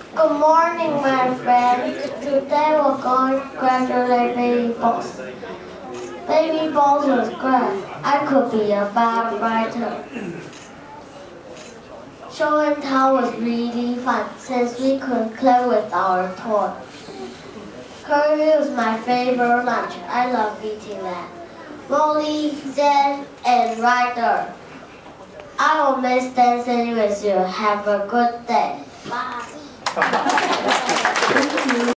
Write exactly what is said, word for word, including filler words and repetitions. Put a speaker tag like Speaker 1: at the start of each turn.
Speaker 1: Good morning, my friend. Today we're going to congratulate baby boss. Baby boss was great. I could be a bad writer. Show and tell was really fun since we could play with our toys. Curry was my favorite lunch. I love eating that. Molly, Zen, and Ryder. I will miss dancing with you. Have a good day. Bye.